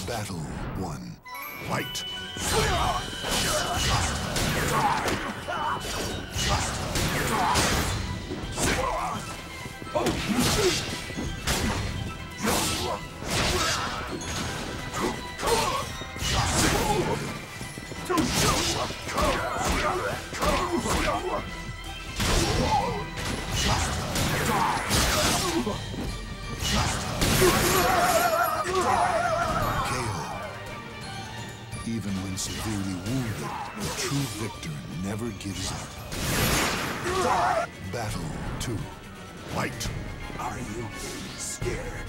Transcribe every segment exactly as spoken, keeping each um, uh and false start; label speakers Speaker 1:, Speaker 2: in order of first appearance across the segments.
Speaker 1: Battle one. Fight! Even when severely wounded, the true victor never gives up. Battle two. Fight!
Speaker 2: Are you scared?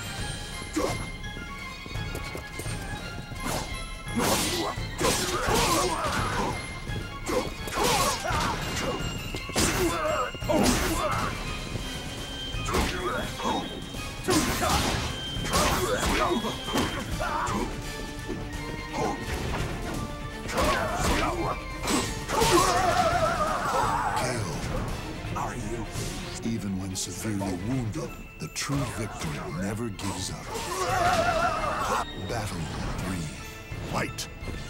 Speaker 1: Even when severely wounded, the true victor never gives up. Battle three. Fight!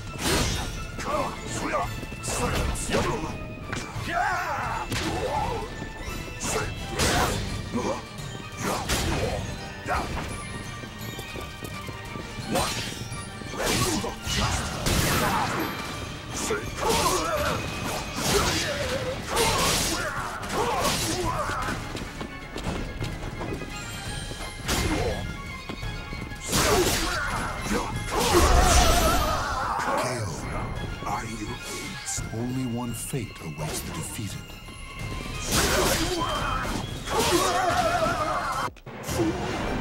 Speaker 1: Only one fate awaits the defeated. Fool.